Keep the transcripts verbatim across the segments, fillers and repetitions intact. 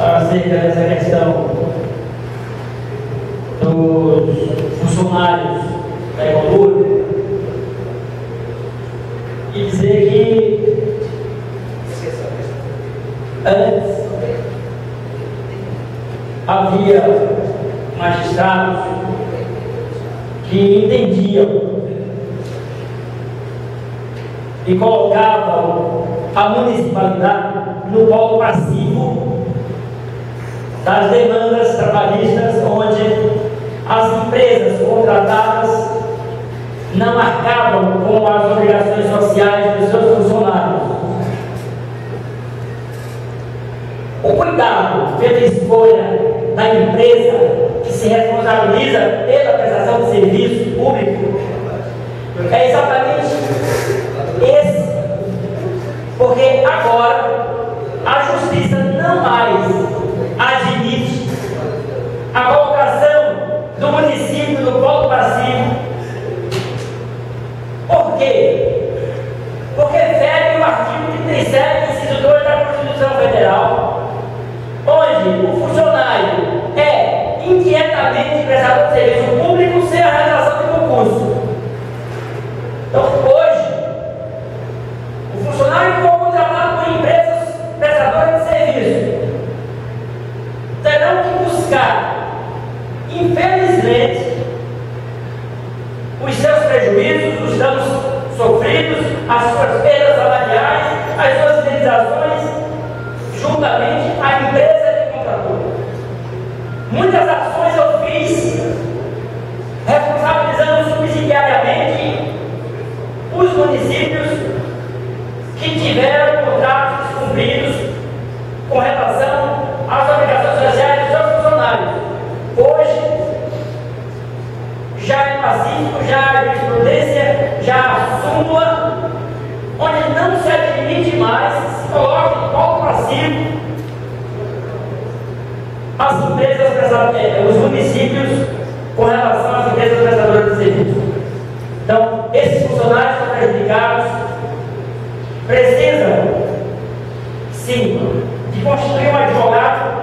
acerca dessa questão dos funcionários da Ecolur e dizer que antes havia magistrados que entendiam e colocavam a municipalidade no polo passivo das demandas trabalhistas, onde as empresas contratadas não arcavam com as obrigações sociais dos seus funcionários. O cuidado pela escolha da empresa que se responsabiliza pela prestação de serviço público é exatamente esse, porque agora a justiça não mais admite a colocação do município no polo passivo. Por quê? Porque fere o artigo trinta e sete, inciso dois da Constituição Federal, onde o funcionário é indiretamente prestador de serviço público sem a realização de concurso. Então, hoje, o funcionário que for contratado por empresas prestadoras de serviço terão que buscar, infelizmente, os seus prejuízos, os danos sofridos, as suas perdas salariais, as suas indenizações, juntamente à empresa que contratou. Muitas ações eu fiz responsabilizando subsidiariamente os municípios que tiveram contratos descumpridos com relação às obrigações sociais dos seus funcionários. Hoje, já é pacífico, já há jurisprudência, já há súmula, onde não se admite mais, se coloca em polo passivo as empresas prestadoras, os municípios com relação às empresas prestadoras de serviço. Então, esses funcionários são prejudicados, precisam, sim, de constituir um advogado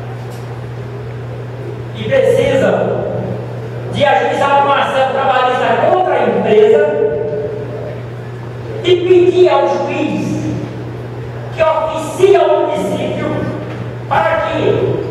e precisam de ajuizar uma ação trabalhista contra a empresa e pedir ao juiz que oficie ao município para que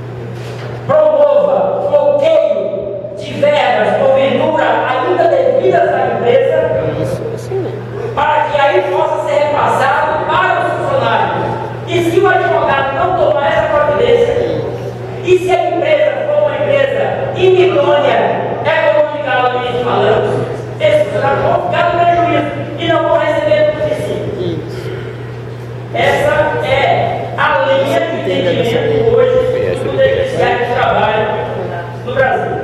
promova bloqueio de verbas porventura ainda devidas à empresa, para que aí possa ser repassado para os funcionários. E se o advogado não tomar essa providência, e se a empresa for uma empresa inidônea, economicamente falando, esses funcionários vão ficar no prejuízo e não vão receber do município. Essa é a linha de entendimento hoje do Judiciário de Trabalho no Brasil.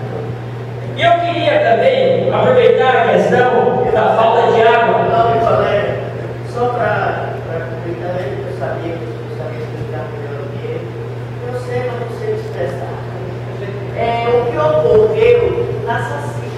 E eu queria também aproveitar a questão da falta de água. Não, Valério, só para completar, eu sabia que você sabia explicar melhor que ele. Eu sei, mas não sei expressar. É, o que ocorreu na Saci,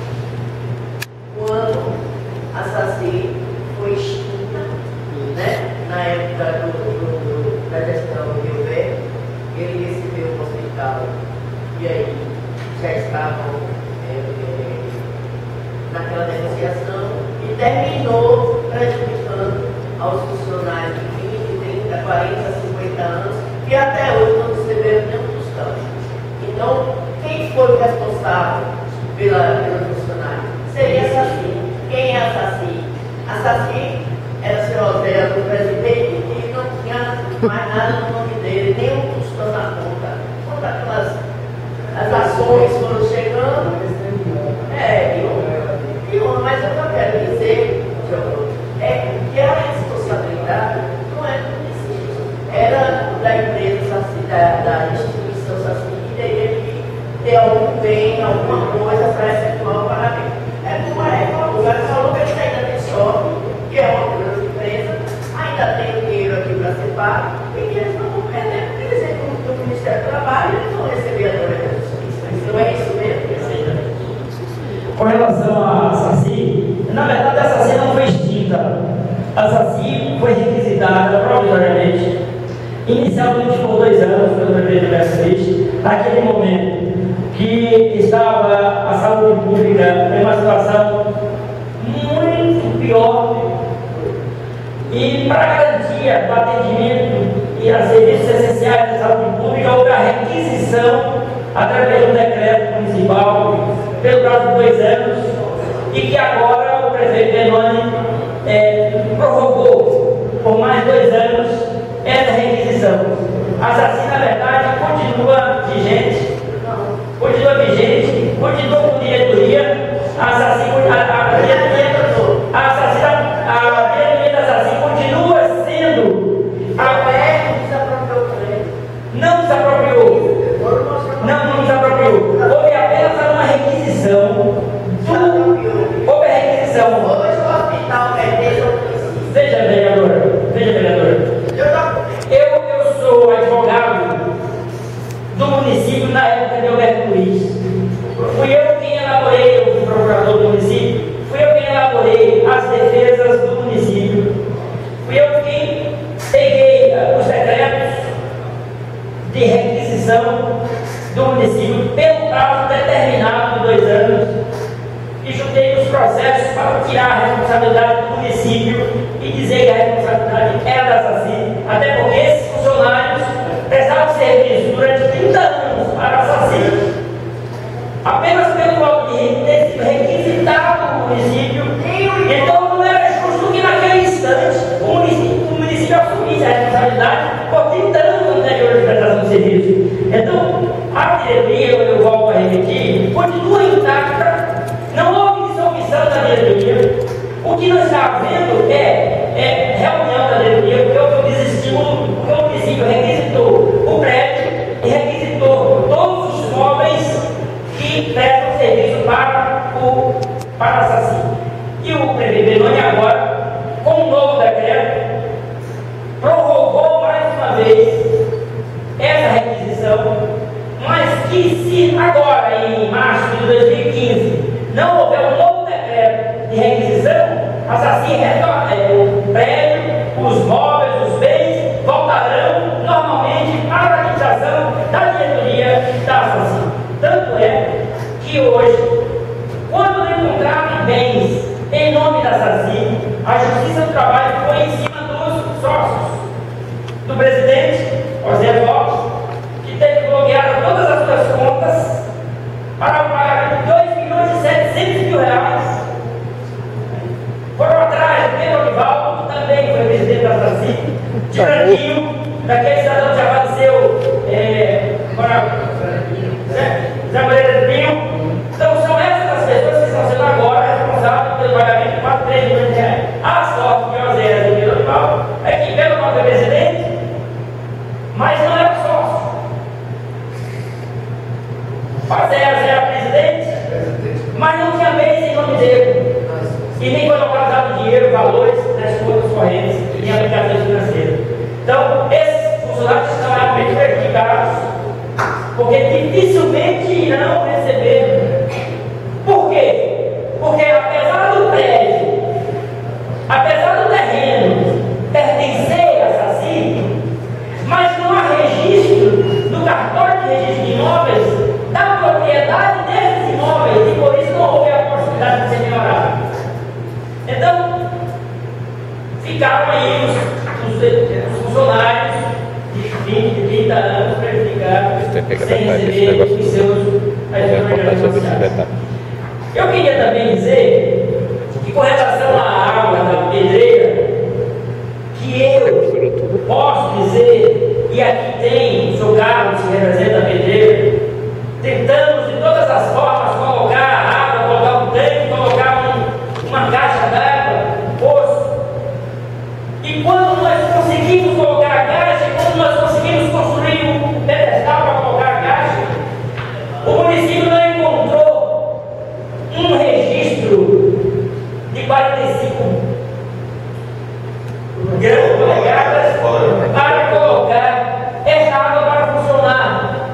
quando a Saci foi extinta, né? Na época do, do, do, da gestão do Rio Verde, ele recebeu o hospital e aí já estavam é, é, naquela negociação e terminou prejudicando aos funcionários de vinte, trinta, quarenta, cinquenta anos que até hoje não receberam nenhum tostão. Então, quem foi o responsável pela, pelo funcionário? Seria a Saci. Quem é a Saci? A Saci era a senhora do presidente e não tinha mais nada no nome dele, nem um tostão na conta. Quando aquelas as ações foram chegando, é, e, e, mas eu só quero dizer, João, é que a responsabilidade não é do município, era da empresa Saci, da, da instituição Saci, que teria que ter algum bem, alguma coisa para efetuar o pagamento. É como a reforma, ela falou que eles ainda tem sorte, que é uma grande empresa, ainda tem dinheiro aqui para ser pago, e que eles não vão perder, porque eles entram no Ministério do Trabalho e eles vão receber a dona da justiça. Não é isso mesmo? Com relação à Saci, na verdade a Saci não foi extinta. A Saci foi requisitada provisoriamente Inicialmente por dois anos, pelo prefeito Beto Luiz, naquele momento que estava a saúde pública em uma situação muito pior, e para garantia do atendimento e a serviços essenciais da saúde pública, houve a requisição através de um decreto municipal pelo prazo de dois anos, e que agora o prefeito Benoni é, prorrogou por mais dois anos essa requisição. A SACI, na verdade, continua vigente, continua vigente, continua com diretoria. A SACI, a, a, a diretoria, a SACI, a diretoria da SACI continua sendo a não desapropriou, não, não desapropriou. Houve apenas uma requisição. Do, houve a requisição. Hoje o hospital perdeu. Veja, vereadora, veja, vereadora. Eu, eu sou advogado do município na época de Alberto Luiz. Fui eu quem elaborei, eu fui procurador do município, fui eu quem elaborei as defesas do município. Fui eu quem peguei uh, os decretos de requisição do município pelo prazo determinado de dois anos e juntei os processos para tirar a responsabilidade do município e dizer que a responsabilidade era da SACI, até porque esses funcionários prestavam serviço durante trinta anos para a SACI, apenas pelo fato de ter sido requisitado o município. Então não era justo que naquele instante o município, o município assumisse a responsabilidade por trinta anos anteriores de prestação de serviço. Então, a diretoria, eu volto a repetir, continua intacta, não houve dissolução da diretoria. O que nós estamos vendo é, é reunião da diretoria, porque houve um desestímulo, porque o município requisitou o prédio e requisitou todos os móveis que prestam serviço para, o, para a SACI. E o prefeito Benoni agora, com um novo decreto, prorrogou mais uma vez essa requisição, mas que se agora, em março de dois mil e quinze, não houver um novo decreto de requisição, a SACI retorna, é, o prédio, os móveis, os bens voltarão normalmente para a administração da diretoria da SACI. Tanto é que hoje, quando não encontraram bens em nome da SACI, a Justiça do Trabalho foi em cima dos sócios do presidente José Lopes, que teve que bloquear todas as suas contas para o pagamento de dois milhões e setecentos mil reais. Foram atrás do Pedro Olivaldo, que também foi presidente da SACI, de Branquinho, daquele cidadão que já faleceu, é, Zé Moreira de Pinho. Então são essas as pessoas que estão sendo agora responsáveis pelo pagamento de quase três milhões de reais. A sorte que o Zé do Pedro Olivaldo é que Pedro Olivaldo é presidente, mas não era sócio. O Zé era presidente, mas não tinha bens em nome dele. E nem foi localizado dinheiro, valores das contas correntes e aplicações financeiras. Então, esses funcionários estão realmente prejudicados, porque dificilmente irão receber. Por quê? Porque apesar do prédio, apesar do terreno pertencer a SACI, mas não há registro no cartório de registro de imóveis da propriedade desses imóveis, e por isso não houve a possibilidade de ser melhorado. Então, ficaram aí os, os, os funcionários de vinte, de trinta anos prejudicados sem receber os seus ajudas. Eu queria também dizer que, com relação à água da pedreira, que eu posso dizer, e aqui tem o seu Carlos que representa a pedreira, tentamos de todas as formas colocar a água, colocar um tanque, colocar um, uma caixa d'água, um poço. E quando nós conseguimos colocar a caixa, e quando nós conseguimos construir um pedestal para colocar a caixa, o município não encontrou um registro de quarenta e cinco gramas polegadas para colocar essa água para funcionar.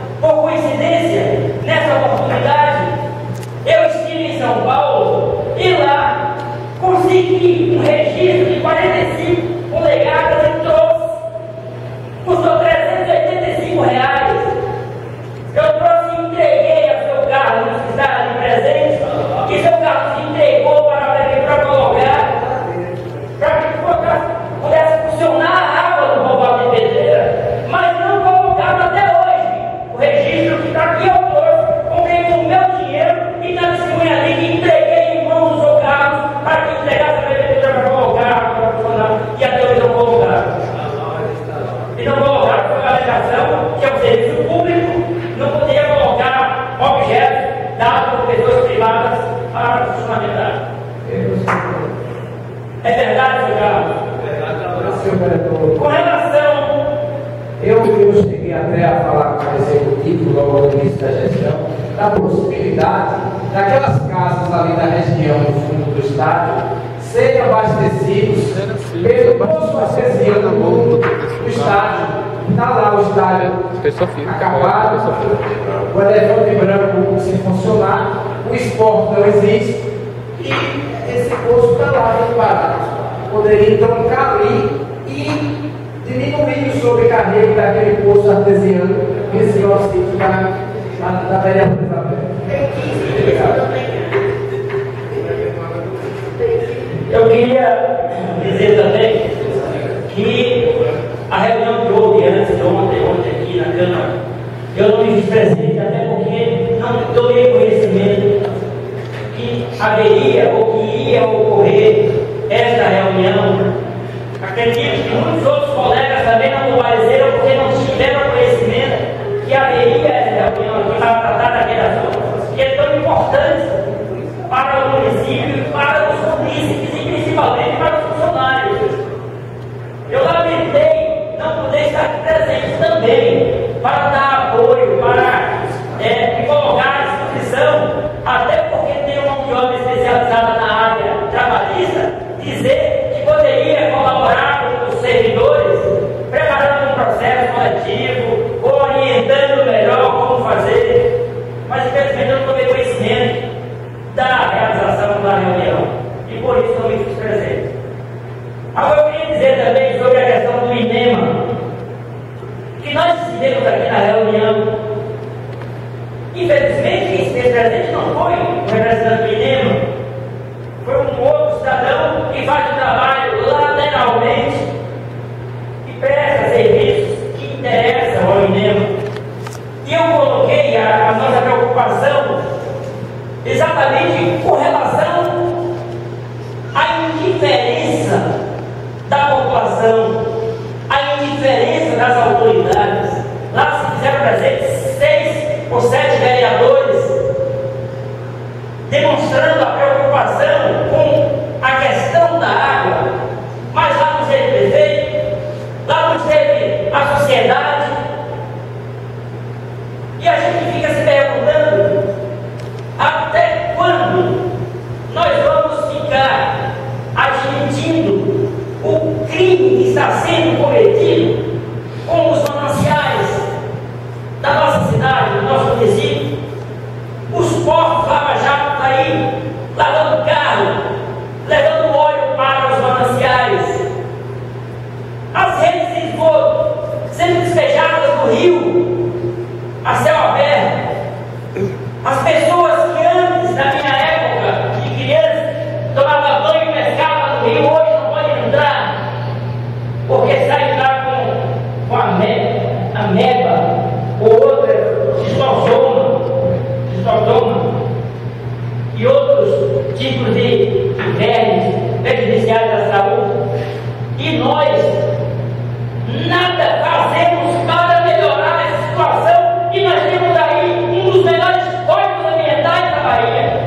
cheguei até a falar com o executivo logo no início da gestão, da possibilidade daquelas casas ali da região, no fundo do estádio, serem abastecidos pelo posto artesiano do estádio. Está lá o estádio acabado, o elefante branco sem funcionar, o esporte não existe e esse posto está lá parado. Poderia então cair e diminuir o sobrecarrego daquele posto artesiano nesse nosso sítio da, da, da vereadora Isabel. Eu queria dizer também que a reunião que houve antes de ontem, ontem aqui na Câmara, eu não me fiz presente, até porque não tomei conhecimento que haveria ou que ia ocorrer esta reunião. Acredito que muitos outros colegas também não compareceram porque não tiveram conhecimento que haveria esta reunião aqui para tratar daquele assunto, que é tão importante para o município, para os munícipes e principalmente para os funcionários. Eu lamentei não poder estar aqui presente também para dar apoio, para é, me colocar à disposição, até porque tem uma união especializada na área trabalhista, dizer que poderia colaborar com os servidores, preparando um processo coletivo, orientando melhor como fazer, mas infelizmente eu não tomei conhecimento da realização da reunião e por isso não me fiz presente. Agora eu queria dizer também sobre a questão do INEMA, que nós decidimos aqui na reunião. Infelizmente quem esteve presente não foi o representante do INEMA, foi um outro cidadão que faz o trabalho lateralmente e presta serviços que interessam ao INEMA. E eu coloquei a, a nossa preocupação exatamente com relação à indiferença da população, à indiferença das autoridades. Lá se fizeram presentes seis ou sete vereadores demonstrando a preocupação com a questão da água, mas lá não esteve prefeito, lá não esteve a sociedade, e a gente fica se perguntando até quando nós vamos ficar admitindo o crime que está sendo cometido com os mananciais da nossa cidade, do nosso município. Os portos lava-jato aí, lavando carro, levando óleo para os mananciais. As redes de esgoto sendo despejadas no rio, a céu aberto. As pessoas que antes, na minha época de criança, tomavam banho e pescavam no rio, hoje não podem entrar, porque saem lá com, com a, me, a meba ou outra xistossoma, xistossoma e outros tipos de vermes prejudiciais à saúde. E nós nada fazemos para melhorar essa situação, e nós temos aí um dos melhores códigos ambientais da Bahia.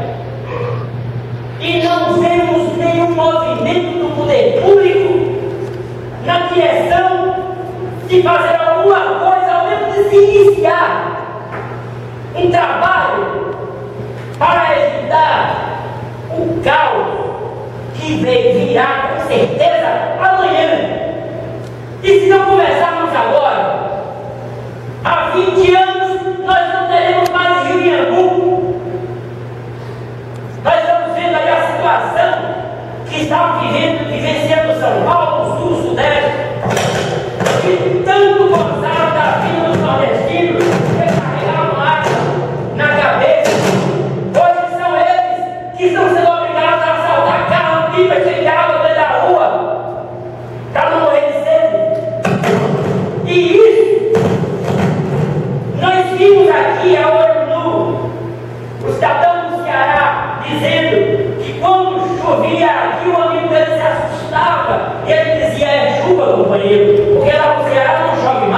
E não vemos nenhum movimento do poder público na direção de fazer alguma coisa, ao menos de se iniciar um trabalho para evitar o caos que virá com certeza amanhã. E se não começarmos agora, há vinte anos nós não teremos mais Rio Iambu. Nós estamos vendo aí a situação que está vivendo, vivenciando São Paulo, Sul, Sudeste, e tanto gozar da vida dos nordestinos, recarregaram água na cabeça. Hoje são eles que estão sendo obrigados a assaltar carro, pipa, cheio de água no meio da rua, para não morrer de sede. E isso, nós vimos aqui a olho nu, o cidadão do Ceará dizendo que quando chovia aqui, o amigo dele se assustava, e ele dizia: é chuva, companheiro, porque lá no Ceará não chove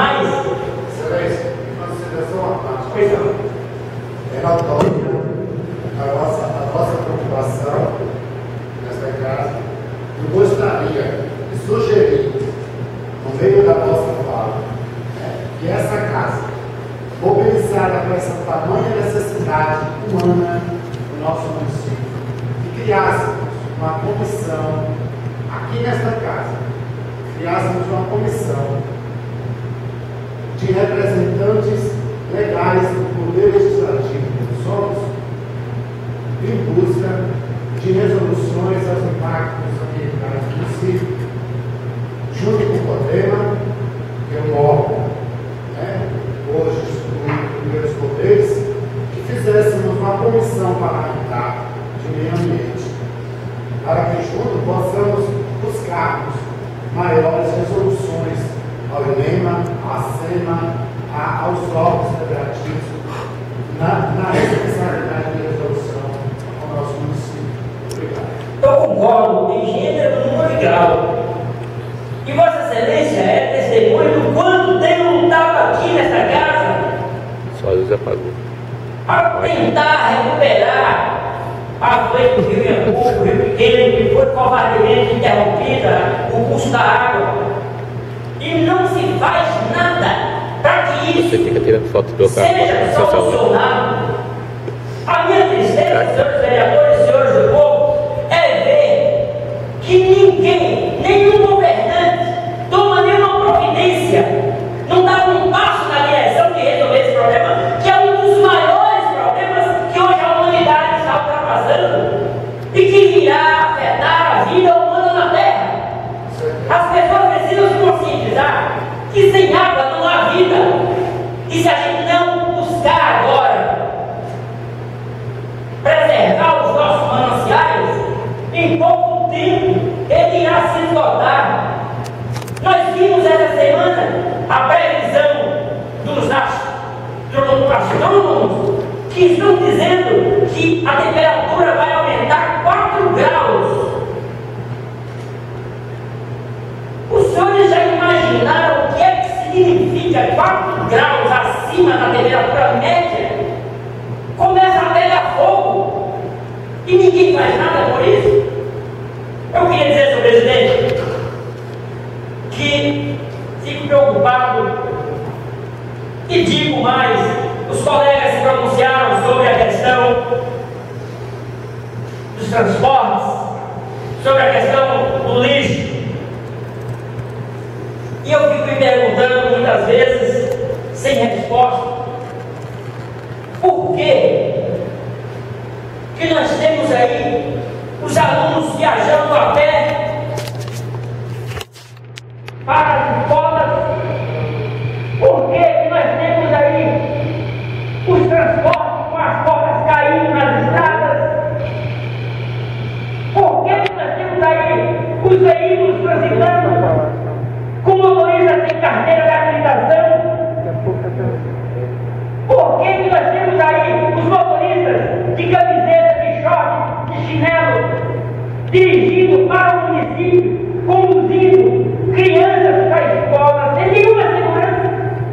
casa, mobilizada com essa tamanha necessidade humana do nosso município, e criássemos uma comissão aqui nesta casa, criássemos uma comissão de representantes legais do Poder Legislativo que somos, em busca de resoluções aos impactos ambientais do município, junto com o Podema, que é um órgão, né, hoje instituído pelos poderes, que fizéssemos uma comissão parlamentar de meio ambiente, para que juntos possamos buscarmos maiores resoluções ao INEMA, à SEMA, a, aos órgãos federativos, na, na responsabilidade de resolução ao nosso município. Obrigado. Eu concordo em gênero, número e grau. E Vossa Excelência é testemunho do quanto tenho lutado aqui nesta casa Só Deus apagou. para tentar recuperar a frente do Rio Iambu, o Rio Pequeno, que foi covardemente interrompida, o curso da água. E não se faz nada para que Você isso fica tirando foto do carro. seja solucionado. A minha tristeza, senhores vereadores e senhores do povo, é ver que ninguém, nenhum governante, toma nenhuma providência, não dá um passo na direção de resolver esse problema, que é um dos maiores problemas que hoje a humanidade está ultrapassando e que virá afetar a vida humana na Terra. As pessoas precisam se conscientizar que sem água não há vida. E se a gente não buscar agora preservar os nossos mananciais, em pouco tempo ele irá se esgotar. Nós vimos essa semana a previsão dos astrônomos que estão dizendo que a temperatura vai aumentar quatro graus. Os senhores já imaginaram o que é que significa quatro graus acima da temperatura média? Começa a pegar fogo e ninguém faz nada por isso. Eu queria dizer, senhor presidente, que fico preocupado e digo mais, os colegas se pronunciaram sobre a questão dos transportes, sobre a questão do lixo. E eu fico me perguntando muitas vezes, sem resposta, por que que nós temos aí os alunos viajando a pé para as escolas? Por que que nós temos aí os transportes com as portas caindo nas estradas? Por que que nós temos aí os veículos transitando com motoristas sem carteira de habilitação? Por que que nós temos aí os motoristas de camiseta, de short, de chinelo, dirigindo para o município, conduzindo crianças para a escola, sem nenhuma segurança?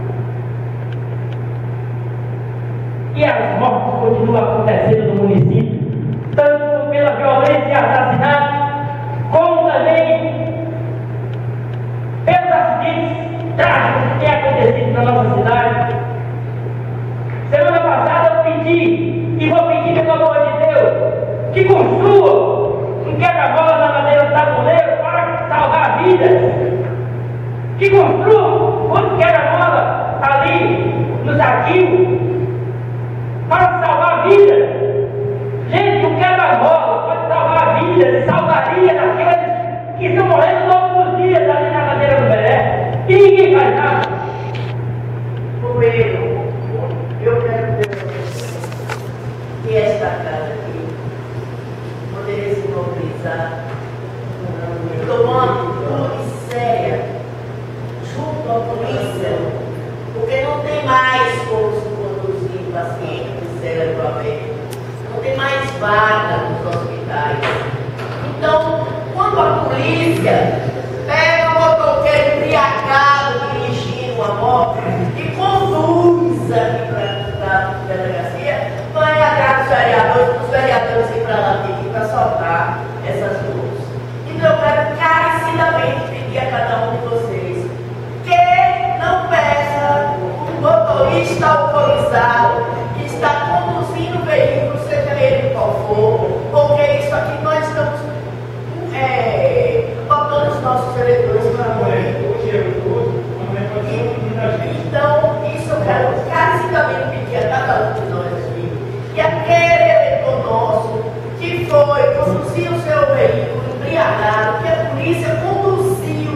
E as mortes continuam acontecendo no município, tanto pela violência e assassinato, como também pelos acidentes trágicos que têm acontecido na nossa cidade. Semana passada eu pedi, e vou pedir pelo amor de Deus, que construam um quebra-mola na madeira do tabuleiro para salvar vidas. Que construam um quebra-mola ali nos arquivos para salvar vidas. Gente, um quebra-mola pode salvar vidas, salvaria daqueles que estão morrendo todos os dias ali na madeira do Belé. E ninguém faz nada. Coelho, eu quero dizer para vocês que esta casa aqui poderia se mobilizar, tomando atitude séria junto à polícia, porque não tem mais como se conduzir pacientes de cérebro-aberto, não tem mais vaga nos hospitais. Então, quando a polícia pega um motoqueiro embriagado dirigindo uma moto e conduz aqui para a delegacia, vai atrás dos vereadores, os vereadores ir para lá para soltar essas luzes. Então eu quero carecidamente pedir a cada um de vocês que não peça um que está alcoolizado, que está conduzindo o veículo, seja ele qual for, porque isso aqui nós estamos é, botando os nossos eleitores para morrer. Então, isso eu quero encarecidamente pedir a cada um de nós aqui, que aquele eleitor nosso que foi, conduziu o seu veículo embriagado, que a polícia conduziu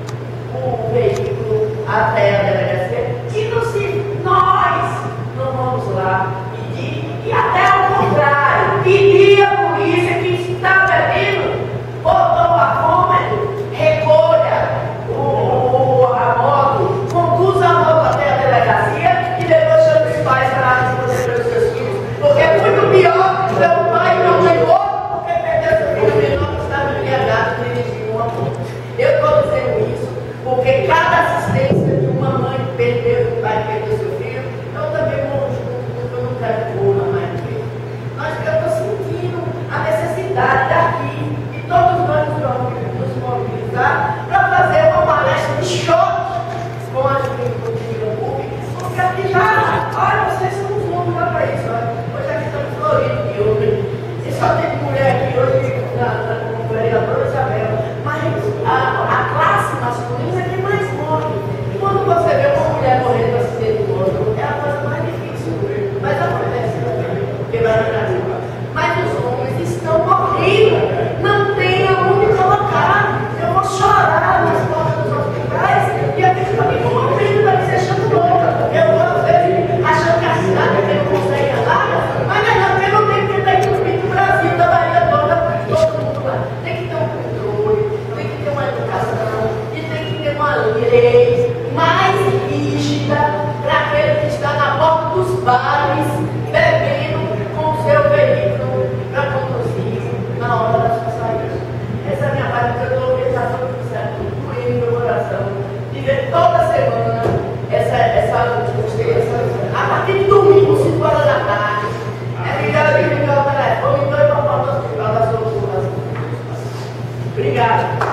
o veículo até a delegacia, que não se, nós não vamos lá pedir, e até ao contrário, pedir à polícia que está bebendo, botou a fome, recolha o, a moto, conduza a moto até a delegacia e depois chama os pais para responder pelos seus filhos. Porque é muito pior que seu pai não levou porque perdeu seu filho menor que estava embriagado dirigindo uma moto. Eu estou dizendo isso porque cada assistência de uma mãe que perdeu, que vai perder seu filho, eu também morro junto, porque eu não quero que morra mais ninguém. Mas eu estou sentindo a necessidade daqui de todos nós nos mobilizar para fazer uma palestra de choque com a política pública, porque aqui já, olha, vocês são os homens lá para isso, olha. Hoje aqui estamos floridos de homem, e só tem mulher aqui hoje na, na, como vereadora Isabel, mas a, a classe masculina é quem mais morre. E quando você vê uma mulher morrendo no acidente do outro, é a coisa mais difícil, mas acontece também, porque vai na rua. Mas os homens estão morrendo, não tem aonde colocar. Eu vou chorar nas portas dos hospitais e a pessoa me morrendo, vai me achando louca. Eu vou, às vezes, achando que a cidade que não consegue andar, mas não é não, porque não tem que ter tudo no Brasil, da Bahia toda, todo mundo lá. Tem que ter um controle, tem que ter uma educação, e tem que ter uma lei mais rígida para aquele que está na porta dos bares, bebendo com o seu veículo para conduzir na hora da sua saída. Essa é a minha parte que eu estou pensando no certo, doendo no meu coração, de ver toda semana essa, essa, essa, a partir de domingo, cinco horas da tarde, é ligar e ligar o telefone e vai para a porta do hospital da sua população. Obrigada.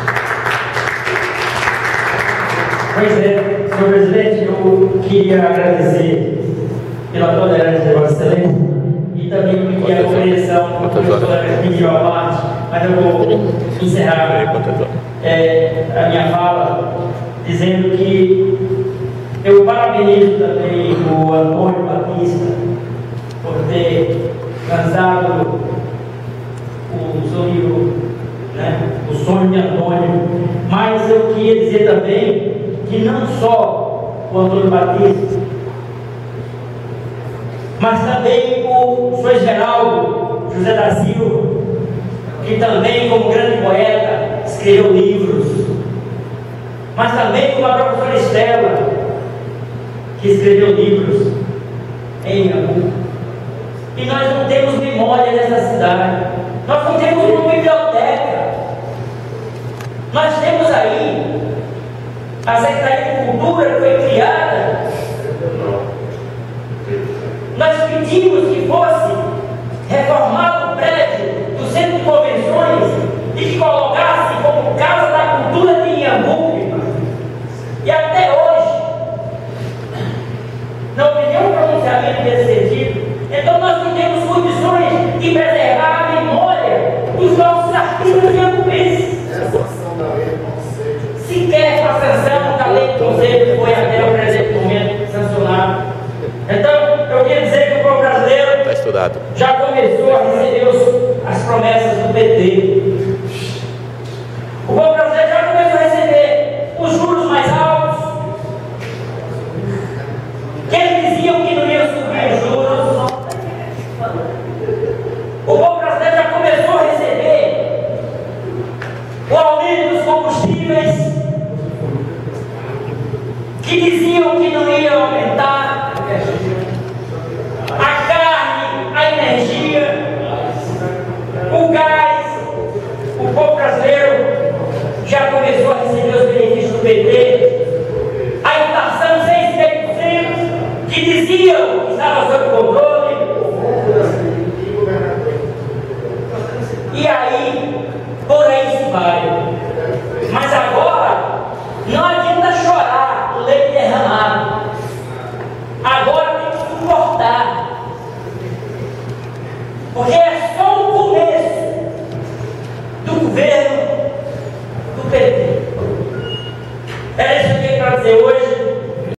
Pois é, senhor presidente, eu queria agradecer pela tolerância de Vossa Excelência e também pedir a compreensão do colega que pediu a parte, mas eu vou encerrar é, a minha fala dizendo que eu parabenizo também o Antônio Batista por ter lançado o seu livro, né, O Sonho de Antônio, mas eu queria dizer também que não só o Antônio Batista, mas também o senhor Geraldo José da Silva, que também, como grande poeta, escreveu livros, mas também como a professora Estela, que escreveu livros em Iambu. E nós não temos memória dessa cidade, nós não temos uma biblioteca, nós temos aí a Secretaria de Cultura que foi criada. Nós pedimos que fosse reformado o prédio do Centro de Convenções e que colocasse como Casa da Cultura de Iambu. E até hoje não houve nenhum pronunciamento nesse sentido. Então nós não temos condições de preservar a memória dos nossos artistas iambuenses. Sequer a sanção da lei do conselho foi até o presente momento sancionada. Então, eu queria dizer que o povo brasileiro Está estudado. já começou a receber os, as promessas do P T. O povo brasileiro já começou a receber os juros mais altos, que eles diziam que não iam subir os juros. O povo brasileiro já começou a receber o aumento dos combustíveis, que diziam que não ia aumentar.